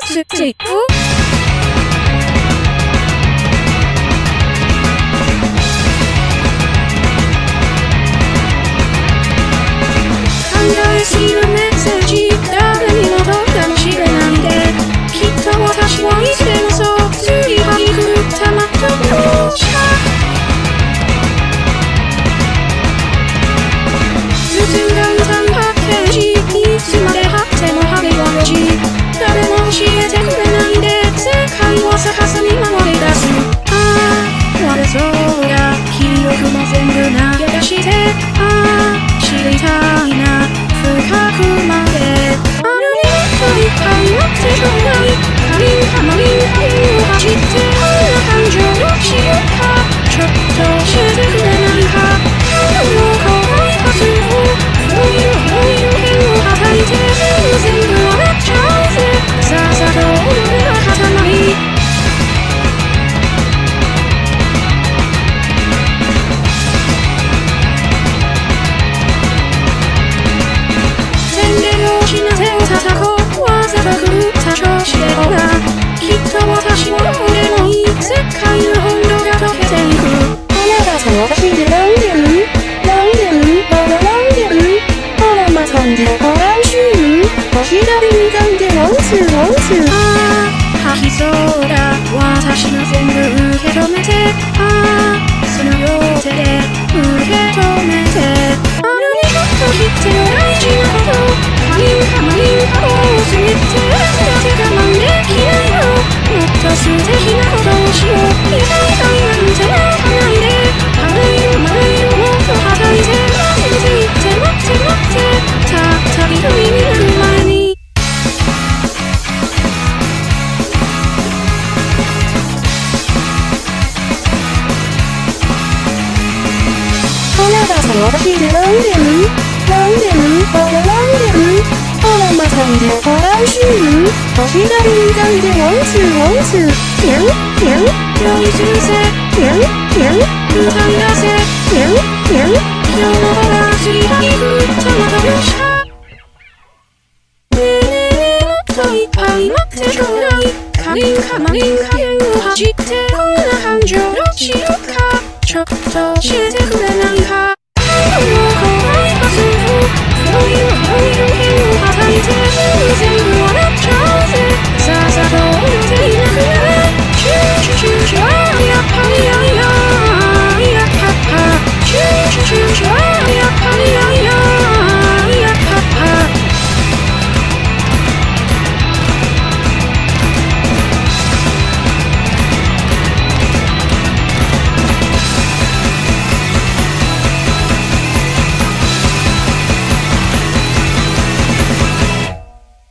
スティック考えすぎるメッセージ誰にも届くかもしれないできっと私はいつでもそう次は行くたまったもし包んだ歌のパッケージいつまで貼っても貼り悪し誰も教えてくれないで世界を逆さに守り出すああ割れそうだ記憶も全部投げ出してああ知りたいな深くまであるにもいっぱい待ってちょうだい仮にかまりに愛を走ってこんな感情どうしようかちょっと教えてくれないか今日の怖いはずをそういう剣を叩いて全部笑っちゃうぜさっさと踊れば固まり宣伝をしな手を叩こうわざと狂った調子でほらきっと私もどうでもいい世界の温度が溶けていくあなたと私で飲んでる飲んでるまだ飲んでるほらま飛んでごらんしゅう左に飛んでロンツロンツああ吐きそうだ私の全部受け止めてああその両手で受け止めてあるにちょっと切ってよ大事なことカリンカマリンカを過ぎてなぜ我慢できないのもっと素敵なことをしよう痛い痛いなんて泣かないであらゆるまらゆるもっとはたいて待って待って待ってたった一人になる前にあなたと私で飲んでる飲んでるほら飲んでるほらまたんでごらんしゅう左に飛んでロンツロンツピュンピュン酔いつぶせピュンピュン歌い出せピュンピュン今日のほら次は行くたまたよっしゃねえねえねえもっといっぱい待ってちょうだいカリンカマリンカ剣を走ってこんな感情どうしようかちょっと教え